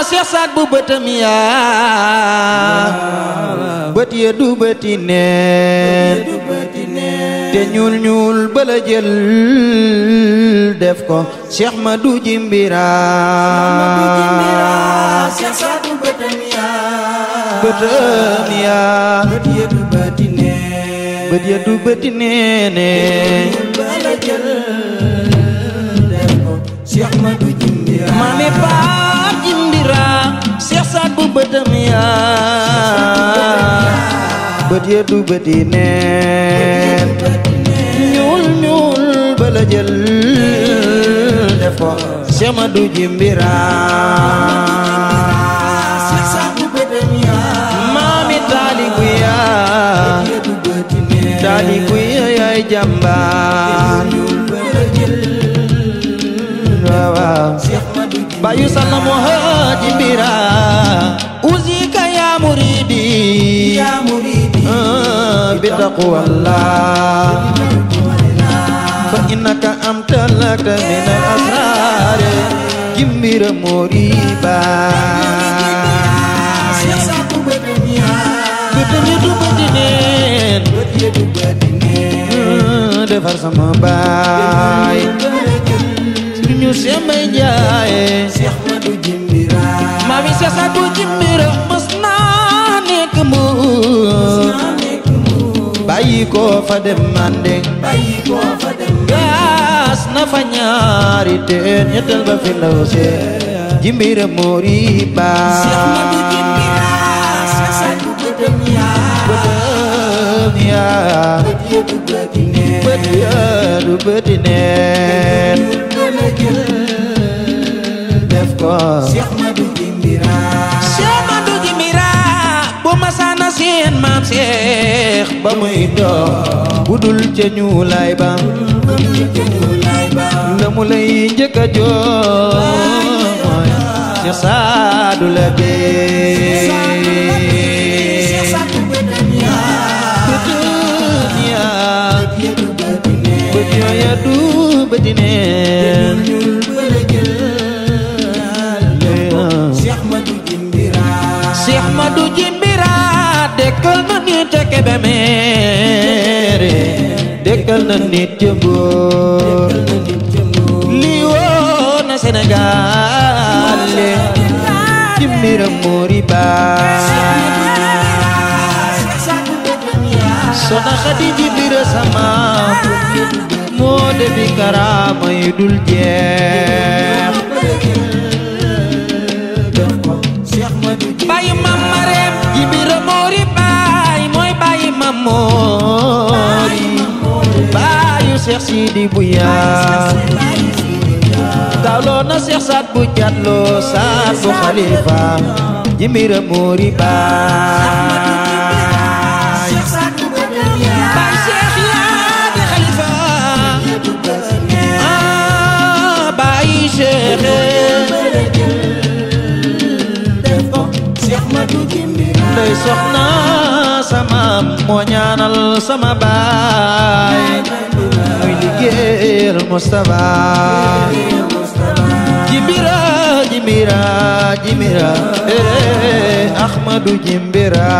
Cheikh Saad bu bëtam yaa bët ya du bëti neen te ñuul ñuul bala jël def ko Cheikh Madou Djimbira Cheikh Saad bu bëtam yaa bët ya du bëti neen bët ya du bëti neene bala jël def ko Cheikh Madou Djimbira Mame Pape Djimbira Cheikh Saad bu bëtam yaa bët ya du bëti neen ñuul ñuul bala jël def ko Cheikh Madou Djimbira Cheikh Saad bu bëtam yaa Mami Taliku yaa Taliku yaa yaay jàmbaar waaw bayu sana Djimbira uzika ya muridi bi taqwallah fa innaka amtalakta min al-asrar Djimbira muriba bëtam ya du bëti neen defar sama baay ñu sembay jaaye Cheikh Madou Djimbira mami Cheikh Saad bu Djimbira mës naa nekk mbuur bàyyi ko fa dem Mandeng gas na fa ñaari teen ñettal ba fi ndaw see Djimbira moriba Cheikh Madou Djimbira Cheikh Saad bu bëtam yaa bët ya du bëti neen def ko Cheikh Madou Djimbira Cheikh Madou Djimbira bu masana seen maam Cheikh ba muy dox budul ca ñuulaay ba la mu lay njëkk a jooy Cheikh Saadu la bee bët yooya du bëti neen Cheikh Madou Djimbira Cheikh Madou Djimbira dekkal na nit ca Kébémer dekkal na nit ca Mbour lii woo na Sénégal Djimbira moriba Soxna Xadi Djimbira sama moo defi karaama yu dul jeex bayu mam Mareem Djimbira moori baay mooy bayu mam moori bayu Cheikh Sidi Bouya tawloo na Cheikh Saad bu Jatlo Saad bu Khalifa Djimbira moori baay baay Cheikh yaa di Khalifa baay Cheikh ndey soxna sama moo ñaanal sama baay muy liggéeyal Moustapha Djimbira Djimbira Djimbira Ahmadou Djimbira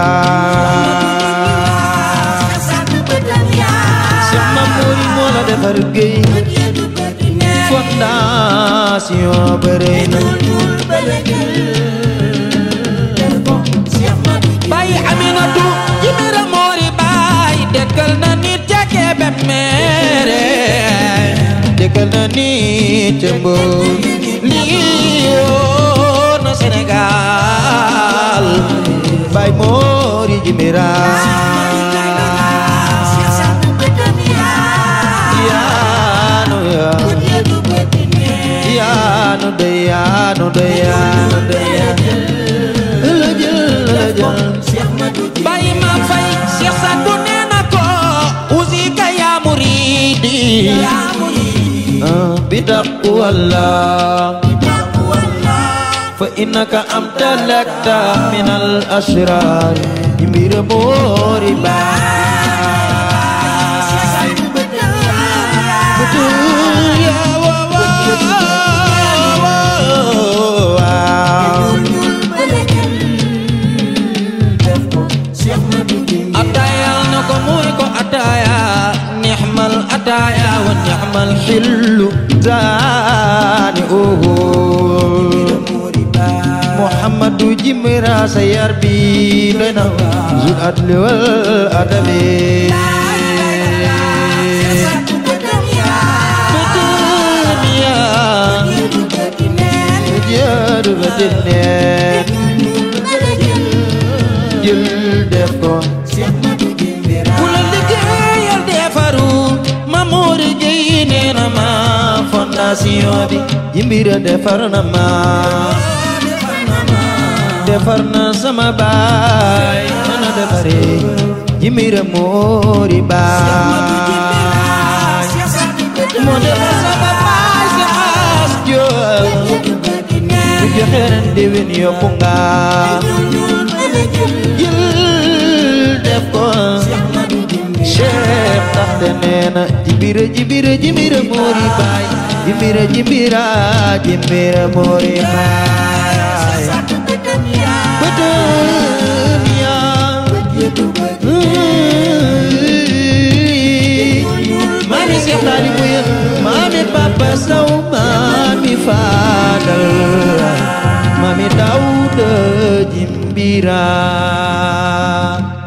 Cheikh Mamouri moo la defar géey fondation bëre na baay Aminatu Djimbira moori baay dekkal na nit ca Kébémer dekkal na nit ca Mbour lii woo na Sénégal baay moori Djimbira yaanu yaanu bayi ma fay Cheikh Saad bu nee na ko uzika ya muridi bi taqwallah fa innaka amtalakta min al ashrar Djimbira moori baay betul ya mal xillu zaani Muhammadu Jimbira sa yar bi doy na zul adli wal adabi jëru bëtin neen jël def ko ku la liggéeyal defaru Mamour Gueye nee na ma fondation bi Jimbira defar na ma defar na sama baay mana defare Jimbira moori baay moo defar sama baay si as joo bu joxe ren déwén yokku nga jël def ko Cheikh taxte nee na Jimbira Jimbira Jimbira moori baay Jimbira Jimbira Jimbira moori baay Mami Cheikh Tali Buya Mami Papa Sow Mami Fadal Mami Daouda Jimbira